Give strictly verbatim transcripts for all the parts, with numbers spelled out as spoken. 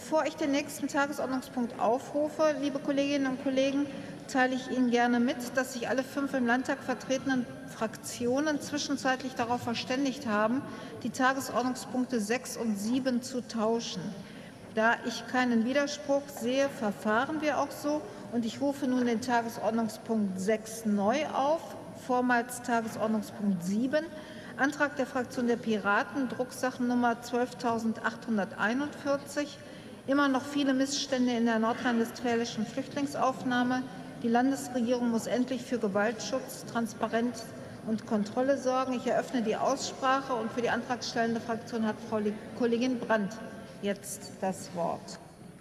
Bevor ich den nächsten Tagesordnungspunkt aufrufe, liebe Kolleginnen und Kollegen, teile ich Ihnen gerne mit, dass sich alle fünf im Landtag vertretenen Fraktionen zwischenzeitlich darauf verständigt haben, die Tagesordnungspunkte sechs und sieben zu tauschen. Da ich keinen Widerspruch sehe, verfahren wir auch so, und ich rufe nun den Tagesordnungspunkt sechs neu auf, vormals Tagesordnungspunkt sieben, Antrag der Fraktion der Piraten, Drucksachennummer zwölftausendachthunderteinundvierzig, immer noch viele Missstände in der nordrhein-westfälischen Flüchtlingsaufnahme. Die Landesregierung muss endlich für Gewaltschutz, Transparenz und Kontrolle sorgen. Ich eröffne die Aussprache, und für die antragstellende Fraktion hat Frau Kollegin Brandt jetzt das Wort.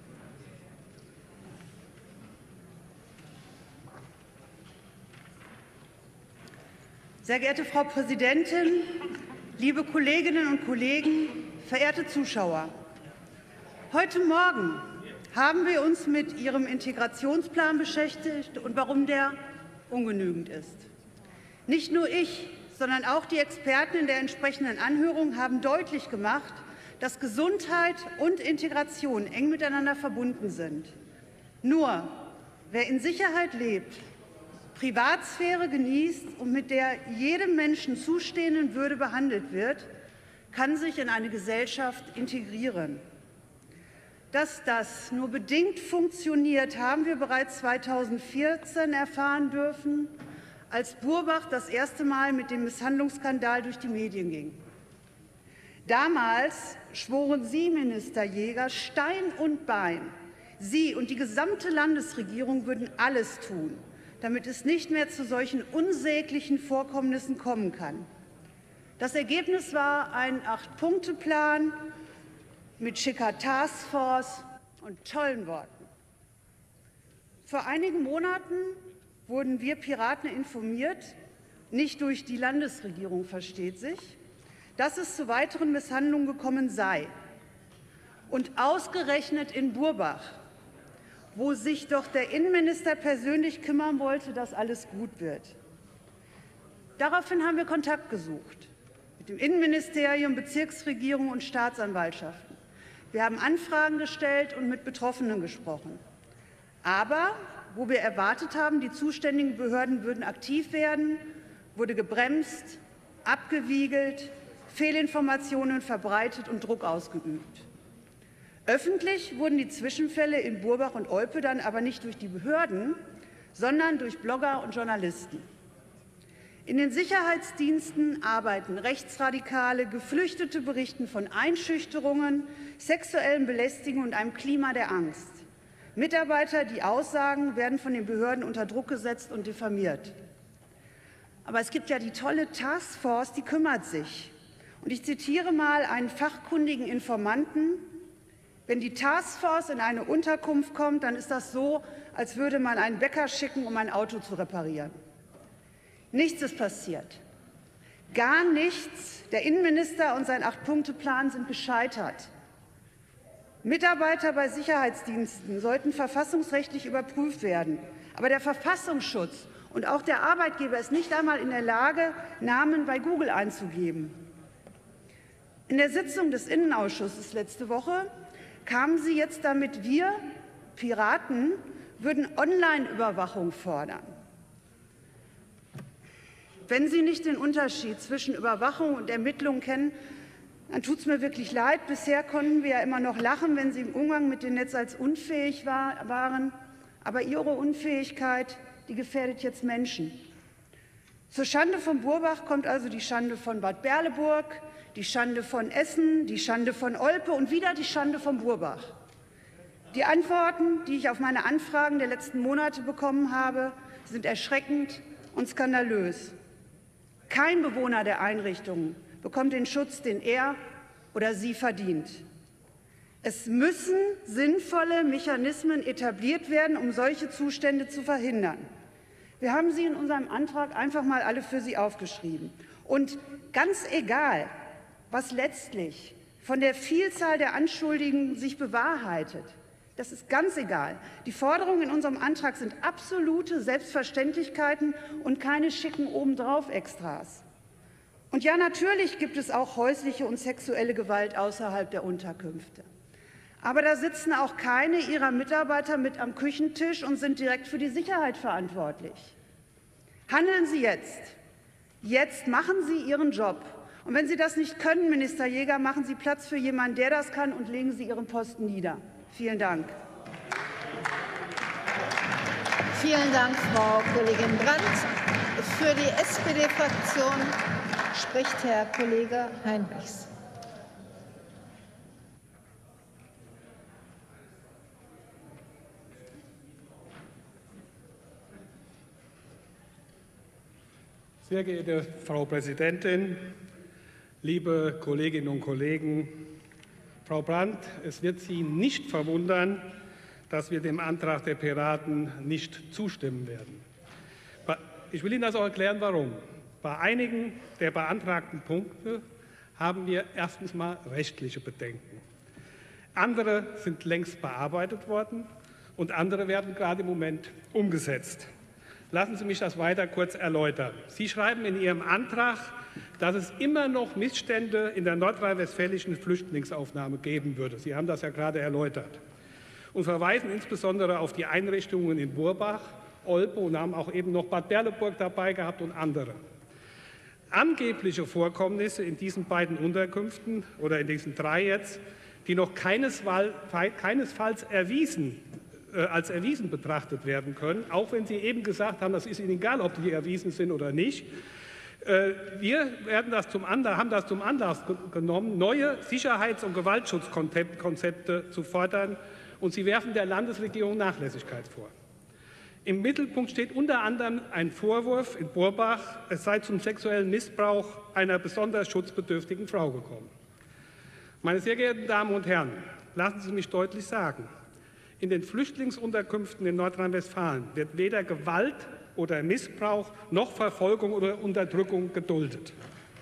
Sehr geehrte Frau Präsidentin, liebe Kolleginnen und Kollegen, verehrte Zuschauer! Heute Morgen haben wir uns mit Ihrem Integrationsplan beschäftigt und warum der ungenügend ist. Nicht nur ich, sondern auch die Experten in der entsprechenden Anhörung haben deutlich gemacht, dass Gesundheit und Integration eng miteinander verbunden sind. Nur wer in Sicherheit lebt, Privatsphäre genießt und mit der jedem Menschen zustehenden Würde behandelt wird, kann sich in eine Gesellschaft integrieren. Dass das nur bedingt funktioniert, haben wir bereits zweitausendvierzehn erfahren dürfen, als Burbach das erste Mal mit dem Misshandlungsskandal durch die Medien ging. Damals schworen Sie, Minister Jäger, Stein und Bein, Sie und die gesamte Landesregierung würden alles tun, damit es nicht mehr zu solchen unsäglichen Vorkommnissen kommen kann. Das Ergebnis war ein Acht-Punkte-Plan mit schicker Taskforce und tollen Worten. Vor einigen Monaten wurden wir Piraten informiert, nicht durch die Landesregierung versteht sich, dass es zu weiteren Misshandlungen gekommen sei. Und ausgerechnet in Burbach, wo sich doch der Innenminister persönlich kümmern wollte, dass alles gut wird. Daraufhin haben wir Kontakt gesucht mit dem Innenministerium, Bezirksregierung und Staatsanwaltschaften. Wir haben Anfragen gestellt und mit Betroffenen gesprochen. Aber wo wir erwartet haben, die zuständigen Behörden würden aktiv werden, wurde gebremst, abgewiegelt, Fehlinformationen verbreitet und Druck ausgeübt. Öffentlich wurden die Zwischenfälle in Burbach und Olpe dann aber nicht durch die Behörden, sondern durch Blogger und Journalisten. In den Sicherheitsdiensten arbeiten Rechtsradikale, Geflüchtete berichten von Einschüchterungen, sexuellen Belästigungen und einem Klima der Angst. Mitarbeiter, die aussagen, werden von den Behörden unter Druck gesetzt und diffamiert. Aber es gibt ja die tolle Taskforce, die kümmert sich. Und ich zitiere mal einen fachkundigen Informanten: Wenn die Taskforce in eine Unterkunft kommt, dann ist das so, als würde man einen Bäcker schicken, um ein Auto zu reparieren. Nichts ist passiert. Gar nichts. Der Innenminister und sein Acht-Punkte-Plan sind gescheitert. Mitarbeiter bei Sicherheitsdiensten sollten verfassungsrechtlich überprüft werden. Aber der Verfassungsschutz und auch der Arbeitgeber ist nicht einmal in der Lage, Namen bei Google einzugeben. In der Sitzung des Innenausschusses letzte Woche kamen Sie jetzt damit, wir Piraten würden Online-Überwachung fordern. Wenn Sie nicht den Unterschied zwischen Überwachung und Ermittlung kennen, dann tut es mir wirklich leid. Bisher konnten wir ja immer noch lachen, wenn Sie im Umgang mit dem Netz als unfähig war, waren. Aber Ihre Unfähigkeit, die gefährdet jetzt Menschen. Zur Schande von Burbach kommt also die Schande von Bad Berleburg, die Schande von Essen, die Schande von Olpe und wieder die Schande von Burbach. Die Antworten, die ich auf meine Anfragen der letzten Monate bekommen habe, sind erschreckend und skandalös. Kein Bewohner der Einrichtungen bekommt den Schutz, den er oder sie verdient. Es müssen sinnvolle Mechanismen etabliert werden, um solche Zustände zu verhindern. Wir haben sie in unserem Antrag einfach mal alle für Sie aufgeschrieben. Und ganz egal, was letztlich von der Vielzahl der Anschuldigungen sich bewahrheitet, das ist ganz egal. Die Forderungen in unserem Antrag sind absolute Selbstverständlichkeiten und keine schicken Obendrauf-Extras. Und ja, natürlich gibt es auch häusliche und sexuelle Gewalt außerhalb der Unterkünfte. Aber da sitzen auch keine Ihrer Mitarbeiter mit am Küchentisch und sind direkt für die Sicherheit verantwortlich. Handeln Sie jetzt. Jetzt machen Sie Ihren Job. Und wenn Sie das nicht können, Minister Jäger, machen Sie Platz für jemanden, der das kann, und legen Sie Ihren Posten nieder. Vielen Dank. Vielen Dank, Frau Kollegin Brandt. Für die S P D-Fraktion spricht Herr Kollege Heinrichs. Sehr geehrte Frau Präsidentin, liebe Kolleginnen und Kollegen! Frau Brandt, es wird Sie nicht verwundern, dass wir dem Antrag der Piraten nicht zustimmen werden. Ich will Ihnen das auch erklären, warum. Bei einigen der beantragten Punkte haben wir erstens mal rechtliche Bedenken. Andere sind längst bearbeitet worden und andere werden gerade im Moment umgesetzt. Lassen Sie mich das weiter kurz erläutern. Sie schreiben in Ihrem Antrag, dass es immer noch Missstände in der nordrhein-westfälischen Flüchtlingsaufnahme geben würde. Sie haben das ja gerade erläutert und verweisen insbesondere auf die Einrichtungen in Burbach, Olpe und haben auch eben noch Bad Berleburg dabei gehabt und andere. Angebliche Vorkommnisse in diesen beiden Unterkünften oder in diesen drei jetzt, die noch keinesfalls erwiesen als erwiesen betrachtet werden können, auch wenn Sie eben gesagt haben, das ist Ihnen egal, ob die erwiesen sind oder nicht. Wir werden das zum Anlass, haben das zum Anlass genommen, neue Sicherheits- und Gewaltschutzkonzepte zu fordern, und Sie werfen der Landesregierung Nachlässigkeit vor. Im Mittelpunkt steht unter anderem ein Vorwurf in Burbach, es sei zum sexuellen Missbrauch einer besonders schutzbedürftigen Frau gekommen. Meine sehr geehrten Damen und Herren, lassen Sie mich deutlich sagen, in den Flüchtlingsunterkünften in Nordrhein-Westfalen wird weder Gewalt oder Missbrauch noch Verfolgung oder Unterdrückung geduldet.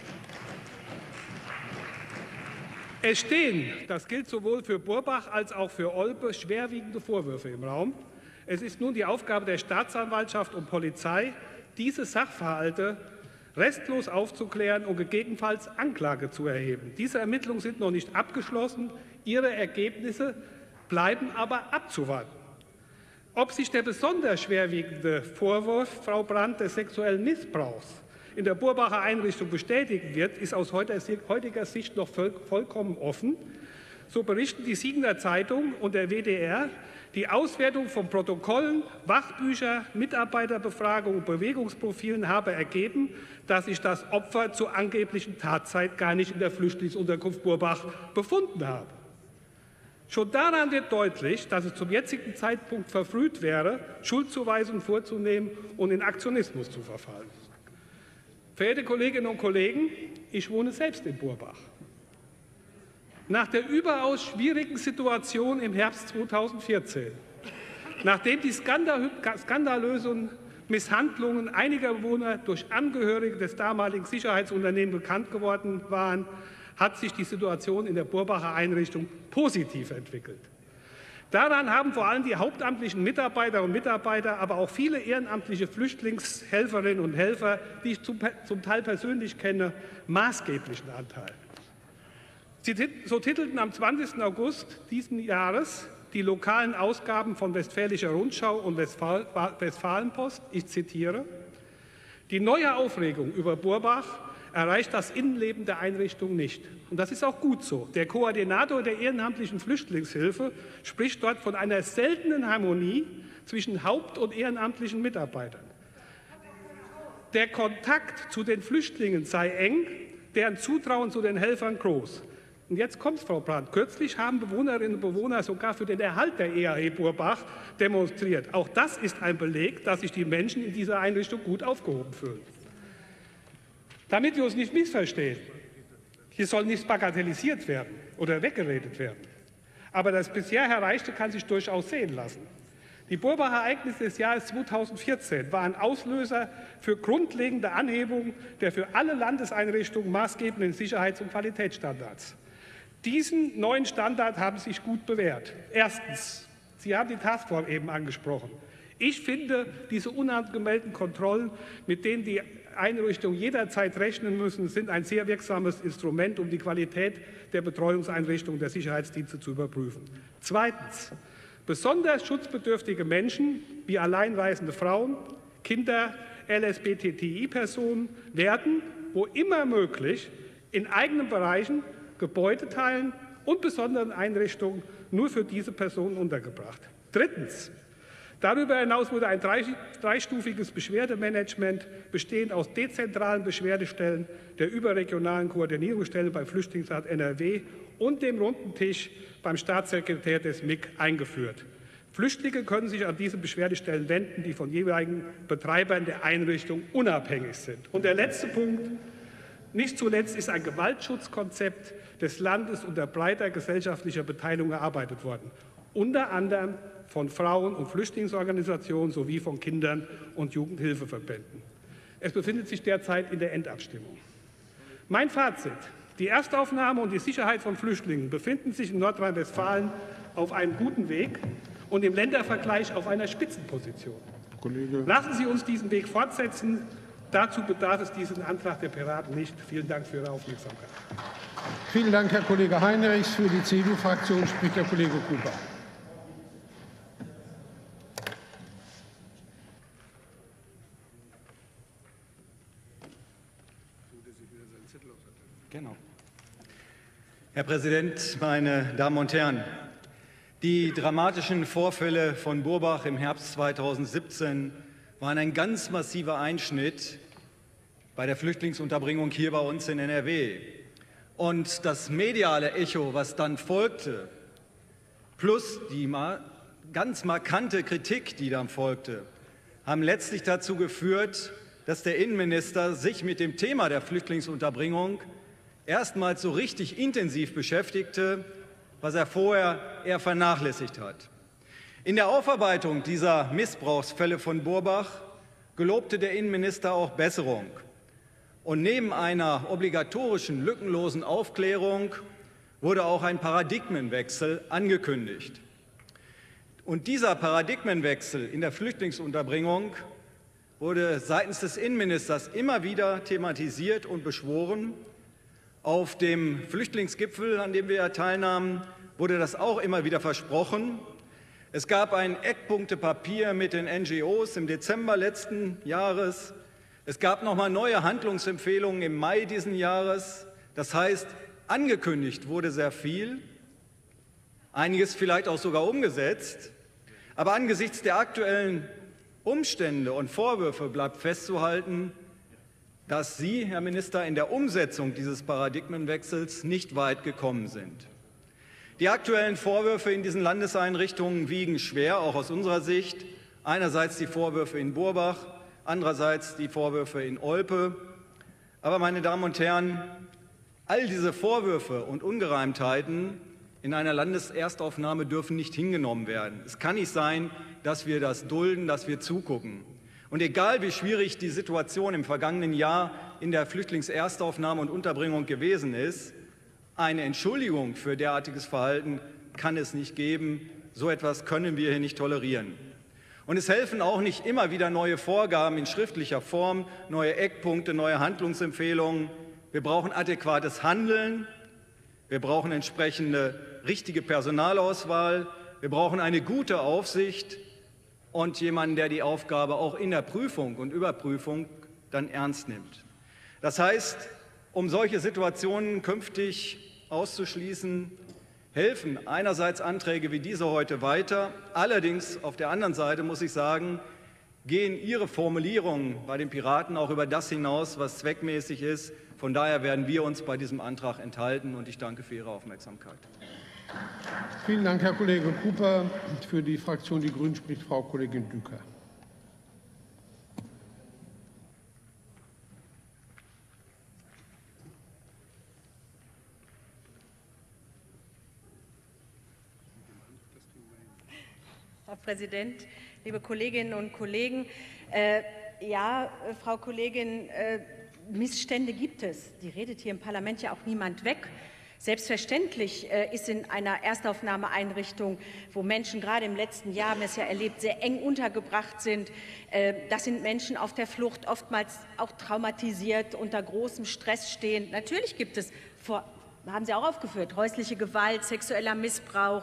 Es stehen, das gilt sowohl für Burbach als auch für Olpe, schwerwiegende Vorwürfe im Raum. Es ist nun die Aufgabe der Staatsanwaltschaft und Polizei, diese Sachverhalte restlos aufzuklären und gegebenenfalls Anklage zu erheben. Diese Ermittlungen sind noch nicht abgeschlossen. Ihre Ergebnisse bleiben aber abzuwarten. Ob sich der besonders schwerwiegende Vorwurf, Frau Brandt, des sexuellen Missbrauchs in der Burbacher Einrichtung bestätigen wird, ist aus heutiger Sicht noch vollkommen offen. So berichten die Siegener Zeitung und der W D R, die Auswertung von Protokollen, Wachbücher, Mitarbeiterbefragungen und Bewegungsprofilen habe ergeben, dass sich das Opfer zur angeblichen Tatzeit gar nicht in der Flüchtlingsunterkunft Burbach befunden habe. Schon daran wird deutlich, dass es zum jetzigen Zeitpunkt verfrüht wäre, Schuldzuweisungen vorzunehmen und in Aktionismus zu verfallen. Verehrte Kolleginnen und Kollegen, ich wohne selbst in Burbach. Nach der überaus schwierigen Situation im Herbst zweitausendvierzehn, nachdem die skandalösen Misshandlungen einiger Bewohner durch Angehörige des damaligen Sicherheitsunternehmens bekannt geworden waren, hat sich die Situation in der Burbacher Einrichtung positiv entwickelt. Daran haben vor allem die hauptamtlichen Mitarbeiter und Mitarbeiter, aber auch viele ehrenamtliche Flüchtlingshelferinnen und Helfer, die ich zum, zum Teil persönlich kenne, maßgeblichen Anteil. Sie, so titelten am zwanzigsten August diesen Jahres die lokalen Ausgaben von Westfälischer Rundschau und Westfal Westfalenpost, ich zitiere, die neue Aufregung über Burbach erreicht das Innenleben der Einrichtung nicht. Und das ist auch gut so. Der Koordinator der ehrenamtlichen Flüchtlingshilfe spricht dort von einer seltenen Harmonie zwischen haupt- und ehrenamtlichen Mitarbeitern. Der Kontakt zu den Flüchtlingen sei eng, deren Zutrauen zu den Helfern groß. Und jetzt kommt Frau Brandt. Kürzlich haben Bewohnerinnen und Bewohner sogar für den Erhalt der E A E Burbach demonstriert. Auch das ist ein Beleg, dass sich die Menschen in dieser Einrichtung gut aufgehoben fühlen. Damit wir uns nicht missverstehen, hier soll nichts bagatellisiert werden oder weggeredet werden. Aber das bisher Erreichte kann sich durchaus sehen lassen. Die Burbacher Ereignisse des Jahres zweitausendvierzehn waren Auslöser für grundlegende Anhebungen der für alle Landeseinrichtungen maßgebenden Sicherheits- und Qualitätsstandards. Diesen neuen Standard haben sich gut bewährt. Erstens, Sie haben die Taskforce eben angesprochen. Ich finde, diese unangemeldeten Kontrollen, mit denen die Einrichtungen jederzeit rechnen müssen, sind ein sehr wirksames Instrument, um die Qualität der Betreuungseinrichtungen der Sicherheitsdienste zu überprüfen. Zweitens. Besonders schutzbedürftige Menschen wie alleinreisende Frauen, Kinder, L S B T T I-Personen werden, wo immer möglich, in eigenen Bereichen, Gebäudeteilen und besonderen Einrichtungen nur für diese Personen untergebracht. Drittens. Darüber hinaus wurde ein dreistufiges Beschwerdemanagement bestehend aus dezentralen Beschwerdestellen, der überregionalen Koordinierungsstelle beim Flüchtlingsrat N R W und dem runden Tisch beim Staatssekretär des M I G eingeführt. Flüchtlinge können sich an diese Beschwerdestellen wenden, die von jeweiligen Betreibern der Einrichtung unabhängig sind. Und der letzte Punkt. Nicht zuletzt ist ein Gewaltschutzkonzept des Landes unter breiter gesellschaftlicher Beteiligung erarbeitet worden, unter anderem von Frauen- und Flüchtlingsorganisationen sowie von Kindern- und Jugendhilfeverbänden. Es befindet sich derzeit in der Endabstimmung. Mein Fazit. Die Erstaufnahme und die Sicherheit von Flüchtlingen befinden sich in Nordrhein-Westfalen auf einem guten Weg und im Ländervergleich auf einer Spitzenposition. Kollege. Lassen Sie uns diesen Weg fortsetzen. Dazu bedarf es diesen Antrag der Piraten nicht. Vielen Dank für Ihre Aufmerksamkeit. Vielen Dank, Herr Kollege Heinrichs. Für die C D U-Fraktion spricht der Kollege Cooper. Genau. Herr Präsident, meine Damen und Herren! Die dramatischen Vorfälle von Burbach im Herbst zweitausendsiebzehn waren ein ganz massiver Einschnitt bei der Flüchtlingsunterbringung hier bei uns in N R W. Und das mediale Echo, was dann folgte, plus die ganz markante Kritik, die dann folgte, haben letztlich dazu geführt, dass der Innenminister sich mit dem Thema der Flüchtlingsunterbringung erstmals so richtig intensiv beschäftigte, was er vorher eher vernachlässigt hat. In der Aufarbeitung dieser Missbrauchsfälle von Burbach gelobte der Innenminister auch Besserung. Und neben einer obligatorischen, lückenlosen Aufklärung wurde auch ein Paradigmenwechsel angekündigt. Und dieser Paradigmenwechsel in der Flüchtlingsunterbringung wurde seitens des Innenministers immer wieder thematisiert und beschworen. Auf dem Flüchtlingsgipfel, an dem wir ja teilnahmen, wurde das auch immer wieder versprochen. Es gab ein Eckpunktepapier mit den N G Os im Dezember letzten Jahres. Es gab noch mal neue Handlungsempfehlungen im Mai diesen Jahres. Das heißt, angekündigt wurde sehr viel, einiges vielleicht auch sogar umgesetzt. Aber angesichts der aktuellen Umstände und Vorwürfe bleibt festzuhalten, dass Sie, Herr Minister, in der Umsetzung dieses Paradigmenwechsels nicht weit gekommen sind. Die aktuellen Vorwürfe in diesen Landeseinrichtungen wiegen schwer, auch aus unserer Sicht. Einerseits die Vorwürfe in Burbach, andererseits die Vorwürfe in Olpe. Aber, meine Damen und Herren, all diese Vorwürfe und Ungereimtheiten in einer Landeserstaufnahme dürfen nicht hingenommen werden. Es kann nicht sein, dass wir das dulden, dass wir zugucken. Und egal, wie schwierig die Situation im vergangenen Jahr in der Flüchtlingserstaufnahme und Unterbringung gewesen ist, eine Entschuldigung für derartiges Verhalten kann es nicht geben. So etwas können wir hier nicht tolerieren. Und es helfen auch nicht immer wieder neue Vorgaben in schriftlicher Form, neue Eckpunkte, neue Handlungsempfehlungen. Wir brauchen adäquates Handeln. Wir brauchen entsprechende richtige Personalauswahl. Wir brauchen eine gute Aufsicht und jemanden, der die Aufgabe auch in der Prüfung und Überprüfung dann ernst nimmt. Das heißt, um solche Situationen künftig auszuschließen, helfen einerseits Anträge wie diese heute weiter. Allerdings auf der anderen Seite muss ich sagen, gehen Ihre Formulierungen bei den Piraten auch über das hinaus, was zweckmäßig ist. Von daher werden wir uns bei diesem Antrag enthalten, und ich danke für Ihre Aufmerksamkeit. Vielen Dank, Herr Kollege Cooper. Für die Fraktion Die Grünen spricht Frau Kollegin Düker. Herr Präsident, liebe Kolleginnen und Kollegen! Äh, ja, Frau Kollegin, äh, Missstände gibt es. Die redet hier im Parlament ja auch niemand weg. Selbstverständlich äh, ist in einer Erstaufnahmeeinrichtung, wo Menschen gerade im letzten Jahr, haben wir es ja erlebt, sehr eng untergebracht sind. Äh, das sind Menschen auf der Flucht, oftmals auch traumatisiert, unter großem Stress stehen. Natürlich gibt es, vor, haben Sie auch aufgeführt, häusliche Gewalt, sexueller Missbrauch,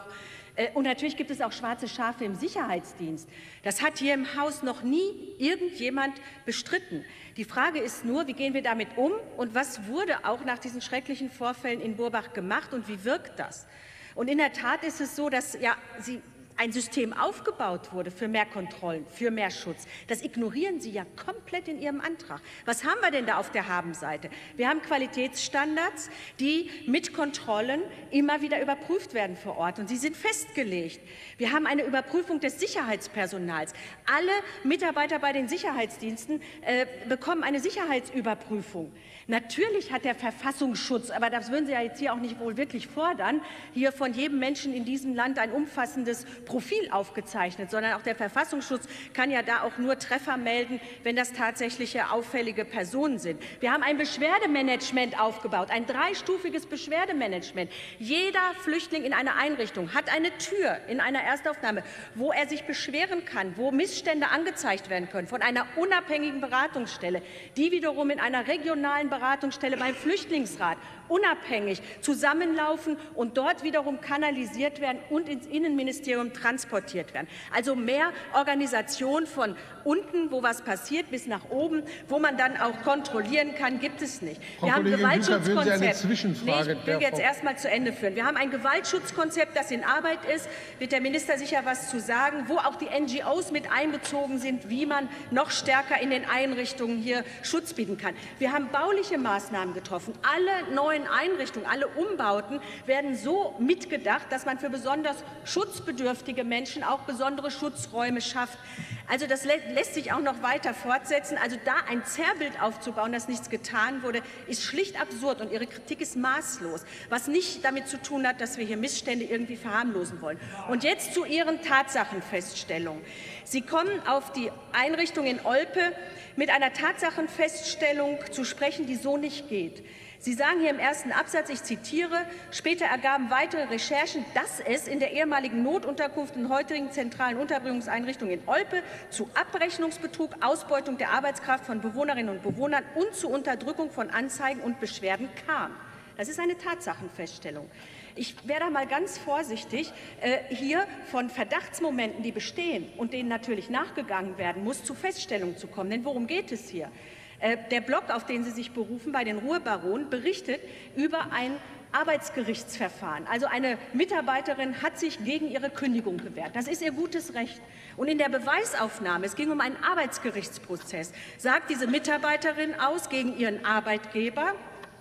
Und natürlich gibt es auch schwarze Schafe im Sicherheitsdienst. Das hat hier im Haus noch nie irgendjemand bestritten. Die Frage ist nur, wie gehen wir damit um und was wurde auch nach diesen schrecklichen Vorfällen in Burbach gemacht und wie wirkt das? Und in der Tat ist es so, dass ja, Sie ein System aufgebaut wurde für mehr Kontrollen, für mehr Schutz. Das ignorieren Sie ja komplett in Ihrem Antrag. Was haben wir denn da auf der Habenseite? Wir haben Qualitätsstandards, die mit Kontrollen immer wieder überprüft werden vor Ort und sie sind festgelegt. Wir haben eine Überprüfung des Sicherheitspersonals. Alle Mitarbeiter bei den Sicherheitsdiensten äh, bekommen eine Sicherheitsüberprüfung. Natürlich hat der Verfassungsschutz, aber das würden Sie ja jetzt hier auch nicht wohl wirklich fordern, hier von jedem Menschen in diesem Land ein umfassendes Profil aufgezeichnet, sondern auch der Verfassungsschutz kann ja da auch nur Treffer melden, wenn das tatsächliche auffällige Personen sind. Wir haben ein Beschwerdemanagement aufgebaut, ein dreistufiges Beschwerdemanagement. Jeder Flüchtling in einer Einrichtung hat eine Tür in einer Erstaufnahme, wo er sich beschweren kann, wo Missstände angezeigt werden können von einer unabhängigen Beratungsstelle, die wiederum in einer regionalen Beratungsstelle beim Flüchtlingsrat unabhängig zusammenlaufen und dort wiederum kanalisiert werden und ins Innenministerium transportiert werden. Also mehr Organisation von unten, wo was passiert, bis nach oben, wo man dann auch kontrollieren kann, gibt es nicht. Frau Wir haben ein Kollegin Güter, würden Sie eine Gewaltschutzkonzept. Zwischenfrage Nee, ich will jetzt erst mal zu Ende führen. Wir haben ein Gewaltschutzkonzept, das in Arbeit ist. Wird der Minister sicher was zu sagen, wo auch die N G Os mit einbezogen sind, wie man noch stärker in den Einrichtungen hier Schutz bieten kann. Wir haben bauliche Maßnahmen getroffen. Alle neuen Einrichtungen, alle Umbauten werden so mitgedacht, dass man für besonders schutzbedürftige Menschen auch besondere Schutzräume schafft. Also das lässt sich auch noch weiter fortsetzen. Also da ein Zerrbild aufzubauen, dass nichts getan wurde, ist schlicht absurd und Ihre Kritik ist maßlos, was nicht damit zu tun hat, dass wir hier Missstände irgendwie verharmlosen wollen. Und jetzt zu Ihren Tatsachenfeststellungen. Sie kommen auf die Einrichtung in Olpe mit einer Tatsachenfeststellung zu sprechen, die so nicht geht. Sie sagen hier im ersten Absatz, ich zitiere, später ergaben weitere Recherchen, dass es in der ehemaligen Notunterkunft und heutigen zentralen Unterbringungseinrichtung in Olpe zu Abrechnungsbetrug, Ausbeutung der Arbeitskraft von Bewohnerinnen und Bewohnern und zu Unterdrückung von Anzeigen und Beschwerden kam. Das ist eine Tatsachenfeststellung. Ich wäre da mal ganz vorsichtig, äh, hier von Verdachtsmomenten, die bestehen und denen natürlich nachgegangen werden muss, zu Feststellungen zu kommen. Denn worum geht es hier? Der Blog, auf den Sie sich berufen, bei den Ruhrbaronen, berichtet über ein Arbeitsgerichtsverfahren. Also eine Mitarbeiterin hat sich gegen ihre Kündigung gewehrt. Das ist ihr gutes Recht. Und in der Beweisaufnahme, es ging um einen Arbeitsgerichtsprozess, sagt diese Mitarbeiterin aus gegen ihren Arbeitgeber,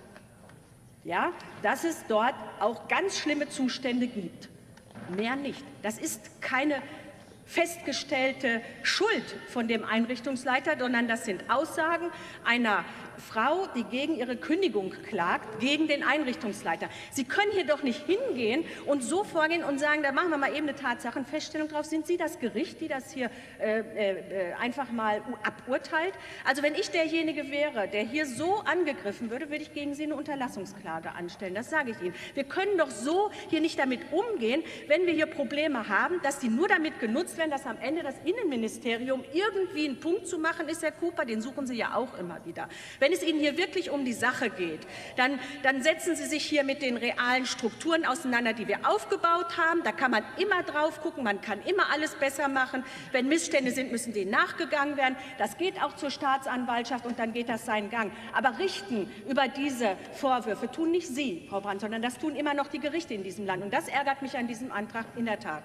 ja, dass es dort auch ganz schlimme Zustände gibt. Mehr nicht. Das ist keine festgestellte Schuld von dem Einrichtungsleiter, sondern das sind Aussagen einer Frau, die gegen ihre Kündigung klagt, gegen den Einrichtungsleiter. Sie können hier doch nicht hingehen und so vorgehen und sagen, da machen wir mal eben eine Tatsachenfeststellung drauf. Sind Sie das Gericht, die das hier äh, äh, einfach mal aburteilt? Also wenn ich derjenige wäre, der hier so angegriffen würde, würde ich gegen Sie eine Unterlassungsklage anstellen. Das sage ich Ihnen. Wir können doch so hier nicht damit umgehen, wenn wir hier Probleme haben, dass die nur damit genutzt werden, dass am Ende das Innenministerium irgendwie einen Punkt zu machen ist, Herr Cooper, den suchen Sie ja auch immer wieder. Wenn es Ihnen hier wirklich um die Sache geht, dann, dann setzen Sie sich hier mit den realen Strukturen auseinander, die wir aufgebaut haben. Da kann man immer drauf gucken, man kann immer alles besser machen. Wenn Missstände sind, müssen denen nachgegangen werden. Das geht auch zur Staatsanwaltschaft und dann geht das seinen Gang. Aber richten über diese Vorwürfe tun nicht Sie, Frau Brandt, sondern das tun immer noch die Gerichte in diesem Land. Und das ärgert mich an diesem Antrag in der Tat.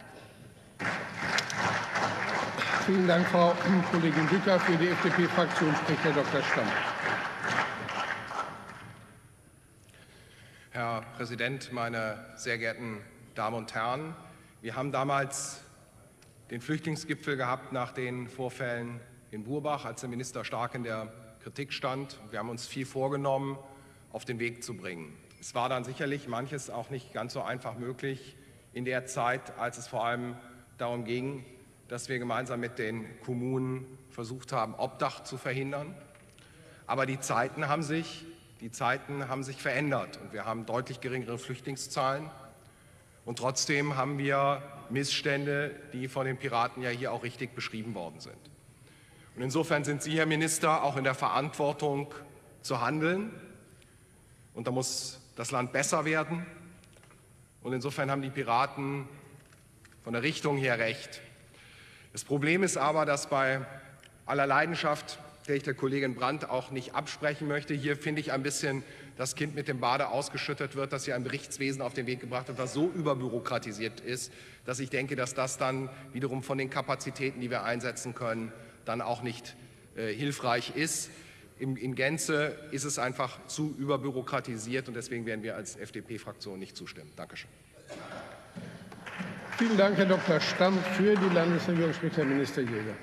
Vielen Dank, Frau Kollegin Gütter. Für die F D P-Fraktion spricht Herr Doktor Stamm. Herr Präsident, meine sehr geehrten Damen und Herren! Wir haben damals den Flüchtlingsgipfel gehabt nach den Vorfällen in Burbach, als der Minister stark in der Kritik stand. Wir haben uns viel vorgenommen, auf den Weg zu bringen. Es war dann sicherlich manches auch nicht ganz so einfach möglich in der Zeit, als es vor allem darum ging, dass wir gemeinsam mit den Kommunen versucht haben, Obdach zu verhindern. Aber die Zeiten haben sich, die Zeiten haben sich verändert und wir haben deutlich geringere Flüchtlingszahlen. Und trotzdem haben wir Missstände, die von den Piraten ja hier auch richtig beschrieben worden sind. Und insofern sind Sie, Herr Minister, auch in der Verantwortung zu handeln. Und da muss das Land besser werden. Und insofern haben die Piraten von der Richtung her recht. Das Problem ist aber, dass bei aller Leidenschaft, der ich der Kollegin Brandt auch nicht absprechen möchte, hier finde ich ein bisschen das Kind mit dem Bade ausgeschüttet wird, dass hier ein Berichtswesen auf den Weg gebracht wird, was so überbürokratisiert ist, dass ich denke, dass das dann wiederum von den Kapazitäten, die wir einsetzen können, dann auch nicht äh, hilfreich ist. In, in Gänze ist es einfach zu überbürokratisiert und deswegen werden wir als F D P-Fraktion nicht zustimmen. Dankeschön. Vielen Dank, Herr Doktor Stamm. Für die Landesregierung spricht Herr Minister Jäger.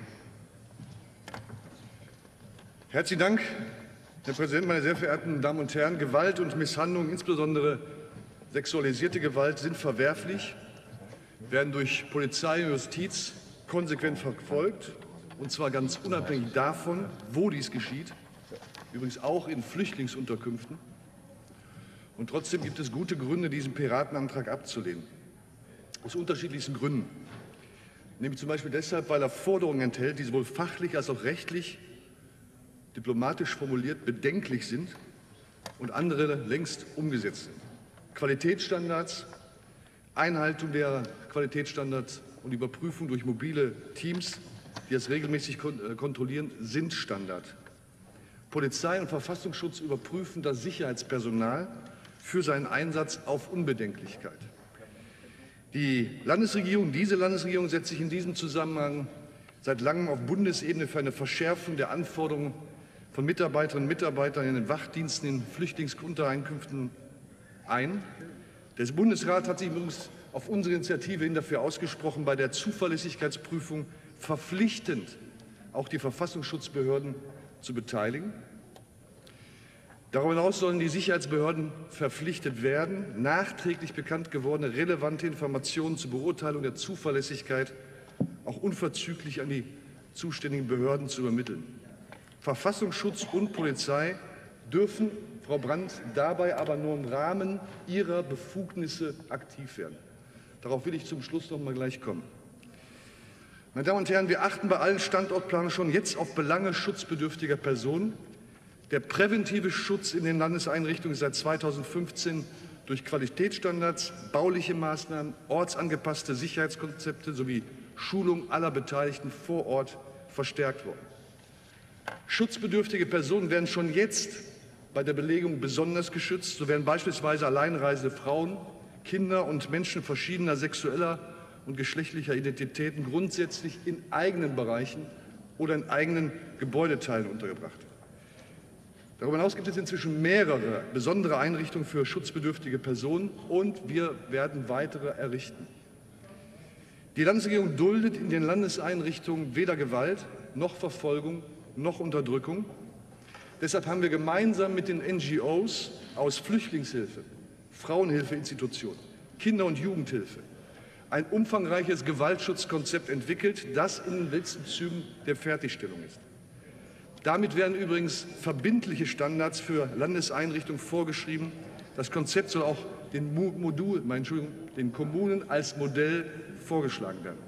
Herzlichen Dank, Herr Präsident, meine sehr verehrten Damen und Herren. Gewalt und Misshandlung, insbesondere sexualisierte Gewalt, sind verwerflich, werden durch Polizei und Justiz konsequent verfolgt, und zwar ganz unabhängig davon, wo dies geschieht, übrigens auch in Flüchtlingsunterkünften. Und trotzdem gibt es gute Gründe, diesen Piratenantrag abzulehnen, aus unterschiedlichsten Gründen. Nämlich zum Beispiel deshalb, weil er Forderungen enthält, die sowohl fachlich als auch rechtlich diplomatisch formuliert bedenklich sind und andere längst umgesetzt sind. Qualitätsstandards, Einhaltung der Qualitätsstandards und Überprüfung durch mobile Teams, die das regelmäßig kontrollieren, sind Standard. Polizei und Verfassungsschutz überprüfen das Sicherheitspersonal für seinen Einsatz auf Unbedenklichkeit. Die Landesregierung, diese Landesregierung setzt sich in diesem Zusammenhang seit langem auf Bundesebene für eine Verschärfung der Anforderungen von Mitarbeiterinnen und Mitarbeitern in den Wachdiensten in Flüchtlingsuntereinkünften ein. Der Bundesrat hat sich übrigens auf unsere Initiative hin dafür ausgesprochen, bei der Zuverlässigkeitsprüfung verpflichtend auch die Verfassungsschutzbehörden zu beteiligen. Darüber hinaus sollen die Sicherheitsbehörden verpflichtet werden, nachträglich bekannt gewordene relevante Informationen zur Beurteilung der Zuverlässigkeit auch unverzüglich an die zuständigen Behörden zu übermitteln. Verfassungsschutz und Polizei dürfen, Frau Brandt, dabei aber nur im Rahmen ihrer Befugnisse aktiv werden. Darauf will ich zum Schluss noch mal gleich kommen. Meine Damen und Herren, wir achten bei allen Standortplanungen schon jetzt auf Belange schutzbedürftiger Personen. Der präventive Schutz in den Landeseinrichtungen ist seit zweitausendfünfzehn durch Qualitätsstandards, bauliche Maßnahmen, ortsangepasste Sicherheitskonzepte sowie Schulung aller Beteiligten vor Ort verstärkt worden. Schutzbedürftige Personen werden schon jetzt bei der Belegung besonders geschützt. So werden beispielsweise alleinreisende Frauen, Kinder und Menschen verschiedener sexueller und geschlechtlicher Identitäten grundsätzlich in eigenen Bereichen oder in eigenen Gebäudeteilen untergebracht. Darüber hinaus gibt es inzwischen mehrere besondere Einrichtungen für schutzbedürftige Personen, und wir werden weitere errichten. Die Landesregierung duldet in den Landeseinrichtungen weder Gewalt noch Verfolgung noch Unterdrückung. Deshalb haben wir gemeinsam mit den N G Os aus Flüchtlingshilfe, Frauenhilfeinstitutionen, Kinder- und Jugendhilfe ein umfangreiches Gewaltschutzkonzept entwickelt, das in den letzten Zügen der Fertigstellung ist. Damit werden übrigens verbindliche Standards für Landeseinrichtungen vorgeschrieben. Das Konzept soll auch den, Modul, meine Entschuldigung, den Kommunen als Modell vorgeschlagen werden.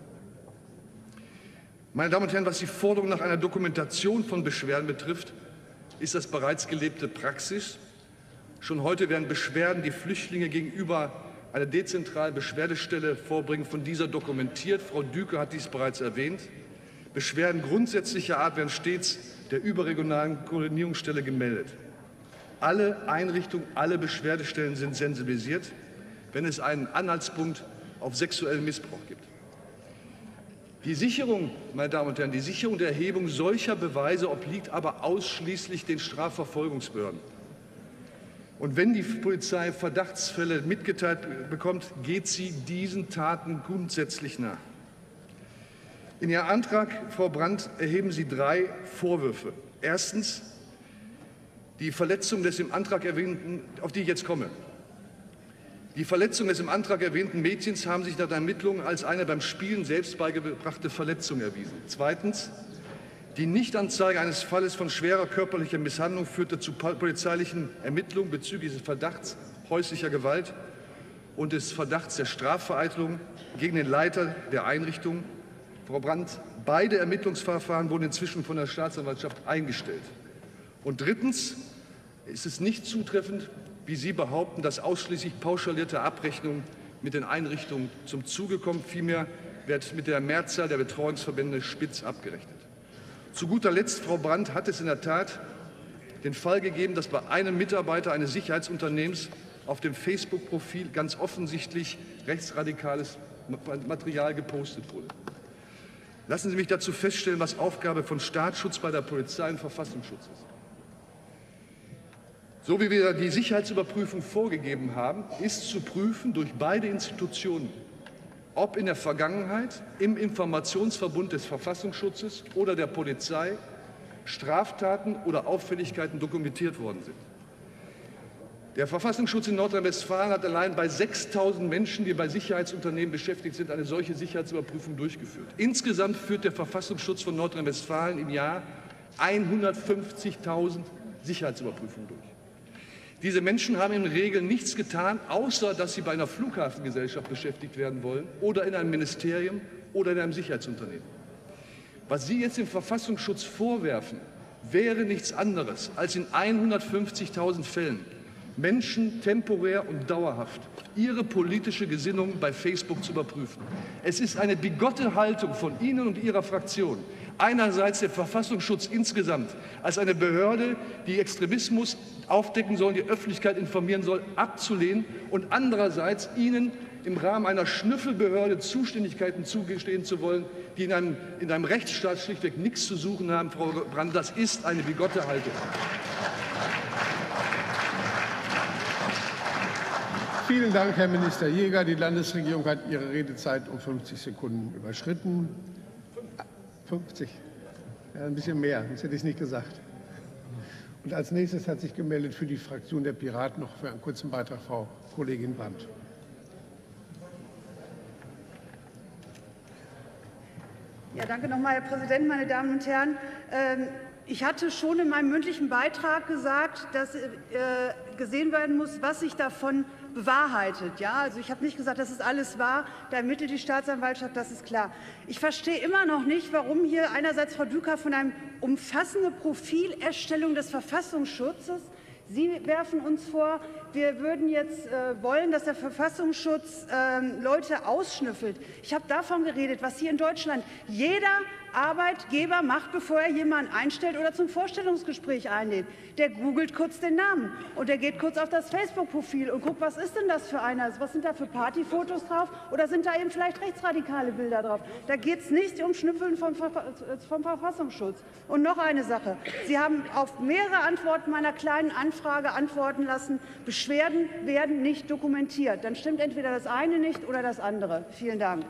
Meine Damen und Herren, was die Forderung nach einer Dokumentation von Beschwerden betrifft, ist das bereits gelebte Praxis. Schon heute werden Beschwerden, die Flüchtlinge gegenüber einer dezentralen Beschwerdestelle vorbringen, von dieser dokumentiert. Frau Düke hat dies bereits erwähnt. Beschwerden grundsätzlicher Art werden stets der überregionalen Koordinierungsstelle gemeldet. Alle Einrichtungen, alle Beschwerdestellen sind sensibilisiert, wenn es einen Anhaltspunkt auf sexuellen Missbrauch gibt. Die Sicherung, meine Damen und Herren, die Sicherung der Erhebung solcher Beweise obliegt aber ausschließlich den Strafverfolgungsbehörden. Und wenn die Polizei Verdachtsfälle mitgeteilt bekommt, geht sie diesen Taten grundsätzlich nach. In Ihrem Antrag, Frau Brandt, erheben Sie drei Vorwürfe. Erstens die Verletzung des im Antrag erwähnten, auf die ich jetzt komme. Die Verletzung des im Antrag erwähnten Mädchens haben sich nach der Ermittlung als eine beim Spielen selbst beigebrachte Verletzung erwiesen. Zweitens, die Nichtanzeige eines Falles von schwerer körperlicher Misshandlung führte zu polizeilichen Ermittlungen bezüglich des Verdachts häuslicher Gewalt und des Verdachts der Strafvereitelung gegen den Leiter der Einrichtung. Frau Brandt, beide Ermittlungsverfahren wurden inzwischen von der Staatsanwaltschaft eingestellt. Und drittens ist es nicht zutreffend, wie Sie behaupten, dass ausschließlich pauschalierte Abrechnungen mit den Einrichtungen zum Zuge kommen. Vielmehr wird mit der Mehrzahl der Betreuungsverbände spitz abgerechnet. Zu guter Letzt, Frau Brandt, hat es in der Tat den Fall gegeben, dass bei einem Mitarbeiter eines Sicherheitsunternehmens auf dem Facebook-Profil ganz offensichtlich rechtsradikales Material gepostet wurde. Lassen Sie mich dazu feststellen, was Aufgabe von Staatsschutz bei der Polizei und Verfassungsschutz ist. So wie wir die Sicherheitsüberprüfung vorgegeben haben, ist zu prüfen durch beide Institutionen, ob in der Vergangenheit im Informationsverbund des Verfassungsschutzes oder der Polizei Straftaten oder Auffälligkeiten dokumentiert worden sind. Der Verfassungsschutz in Nordrhein-Westfalen hat allein bei sechstausend Menschen, die bei Sicherheitsunternehmen beschäftigt sind, eine solche Sicherheitsüberprüfung durchgeführt. Insgesamt führt der Verfassungsschutz von Nordrhein-Westfalen im Jahr hundertfünfzigtausend Sicherheitsüberprüfungen durch. Diese Menschen haben in der Regel nichts getan, außer dass sie bei einer Flughafengesellschaft beschäftigt werden wollen oder in einem Ministerium oder in einem Sicherheitsunternehmen. Was Sie jetzt dem Verfassungsschutz vorwerfen, wäre nichts anderes, als in hundertfünfzigtausend Fällen Menschen temporär und dauerhaft ihre politische Gesinnung bei Facebook zu überprüfen. Es ist eine bigotte Haltung von Ihnen und Ihrer Fraktion, einerseits den Verfassungsschutz insgesamt als eine Behörde, die Extremismus aufdecken soll, die Öffentlichkeit informieren soll, abzulehnen und andererseits Ihnen im Rahmen einer Schnüffelbehörde Zuständigkeiten zugestehen zu wollen, die in einem, in einem Rechtsstaat schlichtweg nichts zu suchen haben. Frau Brandt, das ist eine bigotte Haltung. Vielen Dank, Herr Minister Jäger. Die Landesregierung hat ihre Redezeit um fünfzig Sekunden überschritten. fünfzig? Ja, ein bisschen mehr, sonst hätte ich es nicht gesagt. Und als nächstes hat sich gemeldet für die Fraktion der Piraten noch für einen kurzen Beitrag Frau Kollegin Brandt. Ja, danke nochmal, Herr Präsident, meine Damen und Herren. Ich hatte schon in meinem mündlichen Beitrag gesagt, dass gesehen werden muss, was sich davon bewahrheitet. Ja, also ich habe nicht gesagt, das ist alles wahr. Da ermittelt die Staatsanwaltschaft, das ist klar. Ich verstehe immer noch nicht, warum hier einerseits Frau Düker von einer umfassenden Profilerstellung des Verfassungsschutzes. Sie werfen uns vor, wir würden jetzt äh, wollen, dass der Verfassungsschutz äh, Leute ausschnüffelt. Ich habe davon geredet, was hier in Deutschland jeder Arbeitgeber macht, bevor er jemanden einstellt oder zum Vorstellungsgespräch einlädt. Der googelt kurz den Namen und der geht kurz auf das Facebook-Profil und guckt, was ist denn das für einer? Was sind da für Partyfotos drauf oder sind da eben vielleicht rechtsradikale Bilder drauf? Da geht es nicht um Schnüffeln vom, vom Verfassungsschutz. Und noch eine Sache. Sie haben auf mehrere Antworten meiner kleinen Anfrage antworten lassen, Beschwerden werden nicht dokumentiert. Dann stimmt entweder das eine nicht oder das andere. Vielen Dank.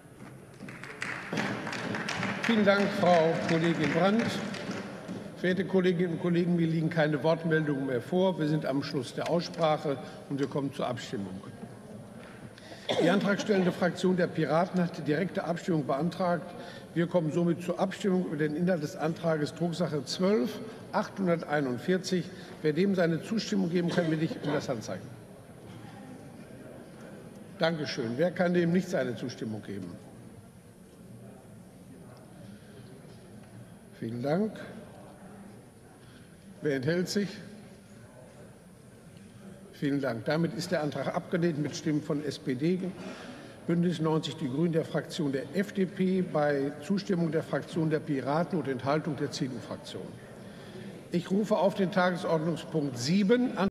Vielen Dank, Frau Kollegin Brandt. Verehrte Kolleginnen und Kollegen, mir liegen keine Wortmeldungen mehr vor. Wir sind am Schluss der Aussprache und wir kommen zur Abstimmung. Die antragstellende Fraktion der Piraten hat die direkte Abstimmung beantragt. Wir kommen somit zur Abstimmung über den Inhalt des Antrages Drucksache zwölf achthunderteinundvierzig. Wer dem seine Zustimmung geben kann, bitte ich um das Handzeichen. Dankeschön. Wer kann dem nicht seine Zustimmung geben? Vielen Dank. Wer enthält sich? Vielen Dank. Damit ist der Antrag abgelehnt mit Stimmen von S P D, Bündnis neunzig Die Grünen, der Fraktion der F D P, bei Zustimmung der Fraktion der Piraten und Enthaltung der C D U-Fraktion. Ich rufe auf den Tagesordnungspunkt sieben an.